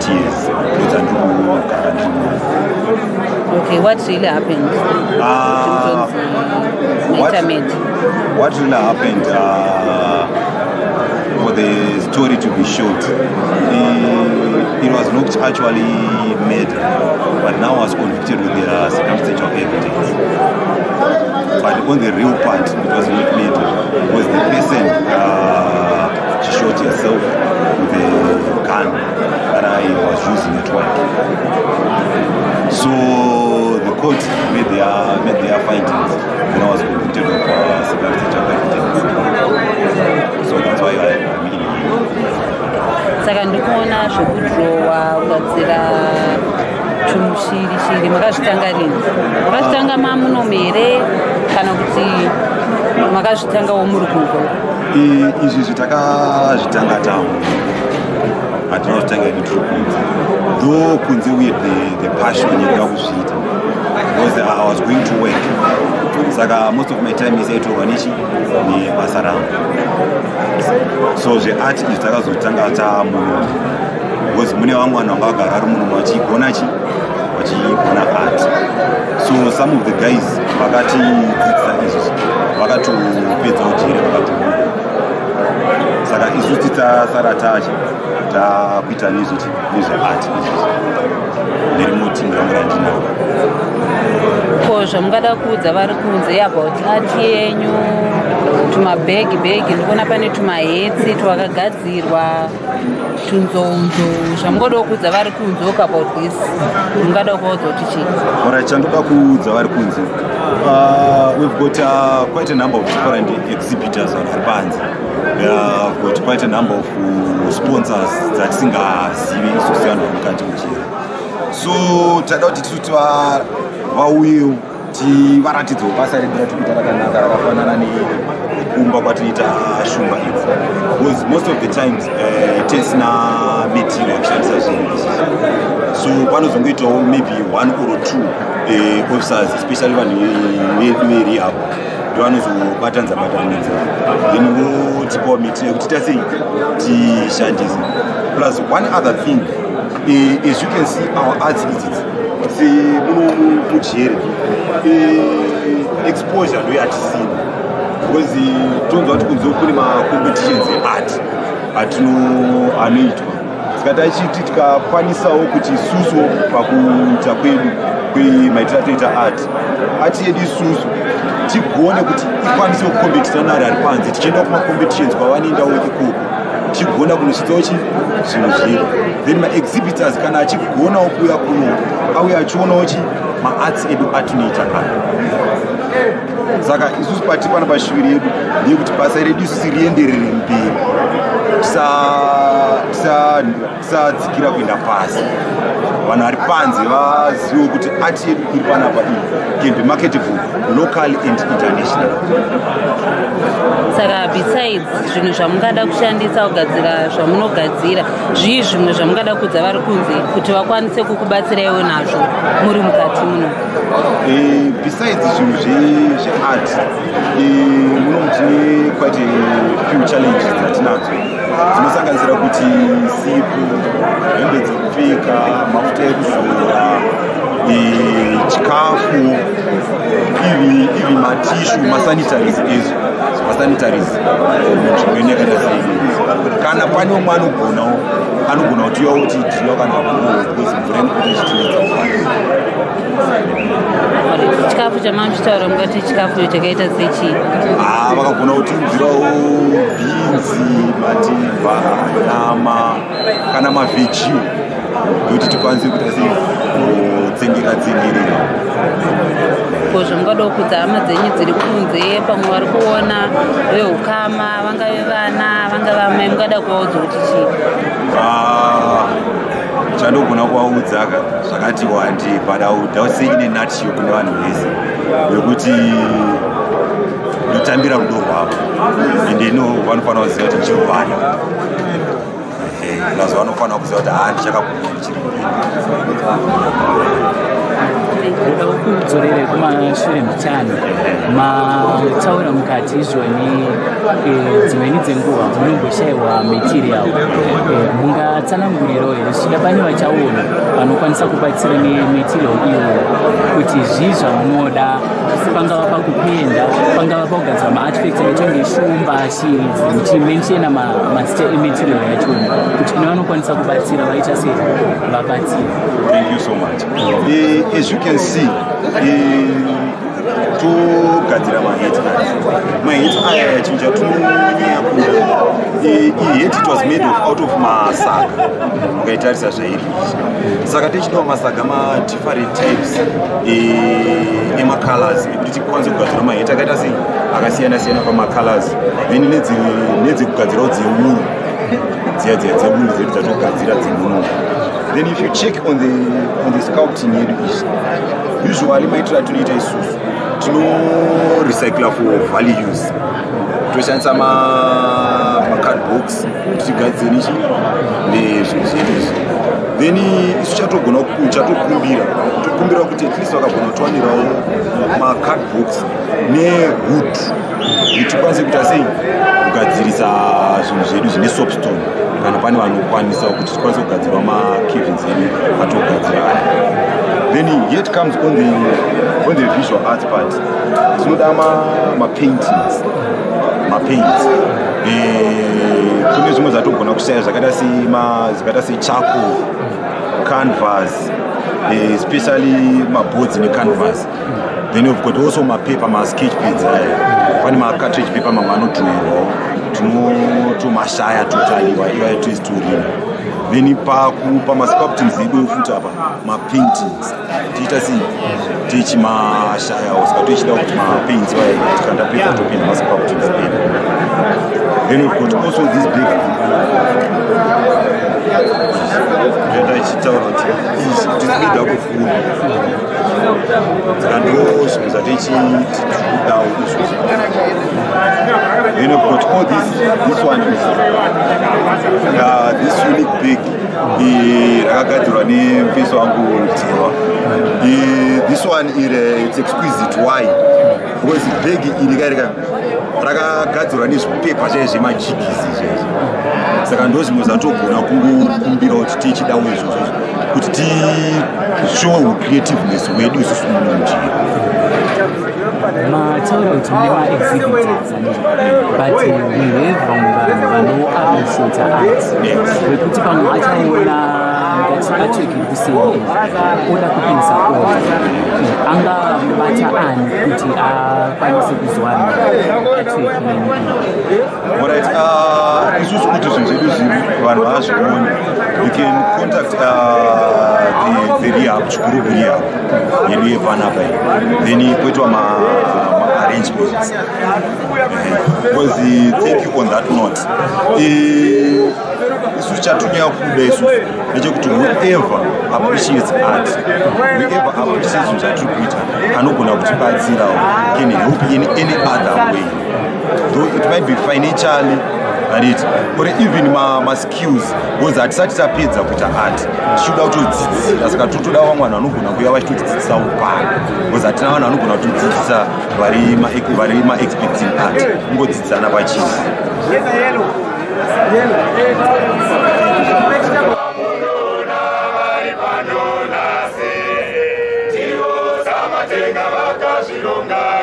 8 years. Okay, what really happened? What really happened for the story to be short? It was not actually made, but now was convicted with the circumstantial evidence. But on the real part, it was not made because the person she shot herself with a gun that I was using at work. So the court made their findings when I was convicted of circumstantial evidence. So that's why I'm here. Saka ndikuona zvekudrowa kugadzira tumushiri makazvitanga rini? Makazvitanga mamunomere kana kuti makazvitangawo muri kungo? Izvi zvitakazvitanga tamu hatina kutanga netrupinzi though kunze with the passion yekuda kuzviita because I was going to work. Saka most of my time is aitorwa nebasa rangu. So zveart izvi takazotanga tamuno because mune vamwe vanhu vanga vagara ari munhu vachigona art. So some of the guys vakatidzidzisa izvi vakatopedza ujere vakatouya. Saka isu titasara takuita nezveart izvi nerimoti rangu randinawo. Ko zvamungada kuudza vari kunze about art yenyu, tumabhegi ndikuona pane tumahetsi twakagadzirwa, tunzonzo, zvamungodawo kuudza vari kunze about this, mungada kuudza kuti chii? Alright, chandoda kuudza vari kunze. We've got quite a number of different exhibitors vari panze. We've got quite a number of sponsors dzatisingazivi isu sevanhu vamukati muchira. So tada kuti tisuti vauyewo tivaratidzewo basa redu ratikuita rakanaka rakafanana nekumba kwatinoita shumba idzi. Because most of the times tisina material akushandisa zvinhu izvi. So panozongoitawo maybe 1 or 2 officers, especially vanhu verehab, ndovanozobatanidza then votipawo material yekuti tiita sei tishandise. Plus one other thing, as you can see our arts idzi semuno mujere exposure ndoyatisina because tonzwa kuti kunze kune macompetitions eart anoitwa. Saka tachiti tikakwanisawo kuti isusu pakuita kwedu kwemaitiro atoita art yedu isusu tigone kuti ikwanise kukompetita nari ari panze tichienda kumacompetitions kwavanoendawo ikoko chigona kunosvitsawo zvinhu zviri. Then maexhibitors kana achigonawo kuuya kuno auya achionawo maarts edu atinoita kana. Saka isusu pati pana pashuviri yedu ndeyekuti basa redu isusu rienderere mberi, tisadzikira kuenda pasi. Vanhu vari panze vazive kuti art yedu iri panapa can be marketable locally and international. Saka besides zvinhu zvamungada kushandisa kugadzira zvamunogadzira, zvii zvimwe zvamungada kuudza vari kunze kuti vakwanise kukubatsiraiwo nazvo muri mukati muno? Besides zvinhu zveart muno mutine quite a few challenges dzatinadzo dzinosanganisira kuti sipo, hembe dzekupfeka, mafuta ekuzora, chikafu, ivi matishu, masanitaries ezo, masanitaries zvinenekana sei. Kana pane umwe anogona kuti iwawo kuti tinowa kana because mvura inokuti ichitinoita. Chikafu chamamuchitaura mungati chikafu chakaita sechi? Vakagona kutiudzirawo bhinzi, matemba, nyama kana mavejiwo yokuti tikwanise kuita sei kutsengerera. Ko zvamungadawo kuudza hama dzenyu dziri kunze pamwe vari kuona veukama, vangave vana, vangave amai, mungada kuvaudza kuti chii? Chandogona kuvaudza zvakati wandi but ine nutshell kune vanhu vese yokuti ndotambira rudo rwavo ende vanofanira kuziva kuti ndichiri vana nazo vanofanira kuziva kuti ndichakakura ndichiri kudzorere kumashure mutano mataura mukati izvoni dzimweni dzenguva munongoshayiwa material mungatsanangurirawo here zvichida pane vachaona vanokwanisa kubatsira nematerial iyoyo kuti zvizva munoda pangava pakupenda pangava pakugadzira maartifacts achitonge shumba shiri muchimenshena material yachona kuti kune vanokwanisa kubatsira vaita sei vabatsira. Thank you so much. As you can see, to gadzira maheti aya chinja it was made out of masaga ukaitarisa zvairi saka tichidawo masaga different types emacolors ekuti tikwanise kugadzira maheti akaita sei akasiyana-siyana pamacolors then nedzekugadzirawo dzewuru dziya dzewuru dzedu dzatogadzira dzemuno. Then if you check on the sculpting yedu usually maitira tunoita isusu tino recycler for value use toshandisa macardbox tigadzire nichi nezvinhu zvedu izvi then isu chatokumbira kuti at least vakagona kutwanirawo macardbox newood tikwanise kuita sei kugadzirisa zvinhu zvedu zvine soapstone kana pane vanokwanisa kuti tikwanise kugadzirwa makevins edu atogadzira. Then yet comes on the visual arts part. Tinoda paintings, paints. Kune zvimwe zvatogona kushaya zvakaita secharcoal, canvas, especially boards necanvas. Then we've got also paper, sketch pads. Pane cartridge paper mamwe anodhirowerwawo tomashaya totaliwa iwayo toistorina. Then pamasculptings edu futi apa mapaintings tiita sei tichimashaya saka tichida kuti mapaints tikandapedza topinda masculptings edu. Then we've got also this big ndachitaura kuti it's made out of wood dzikandoo zvinhu zvatichidawo izvozvo. Then we've got all this one is this unique bag rakagadzirwa nemupesi wangu Tewa. This one it's exquisite. Why? Because bag iri rakagadzirwa nezvipepa chaizvo zvemajigisi izvozvo saka ndo zvimwe zvatogona kungokumbira kuti tichidawo izvozvo kuti tishow creativeness wedu isusu munjira. Mataura kuti mune ma-exhibitors but we have vano appreciate art wekuti pamwe achaona ngati atsveki kuseri oda kupinisa angabata ani kuti akwanise kuzwana atsveki. Alright, isusu kuti zvinhu zvedu zviri vanhu vazvione you can contact the rehab chikurubu rehab yedu yepanapa then poitwa arrangements because thank you on that note. Isusu chatunyaya kuda isusu ndechekuti whoever appreciates art, whoever appreciates zvinhu zvatiri kuita anogona kutibatsirawo can help in any other way, though it might be financially or even skills because hatisati tapedza kuita art tichida kutodzidzira saka totoda vamwe vanhu vanogona kuuya vachitodzidzisawo pano because hatina vanhu vanogona kutodzidzisa vari ma-expecting art kungodzidzisana pachina. Tivo samatenga vakazvironga